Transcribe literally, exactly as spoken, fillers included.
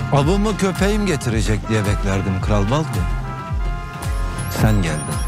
Avımı köpeğim getirecek diye beklerdim Kral Baldwin. Sen geldin.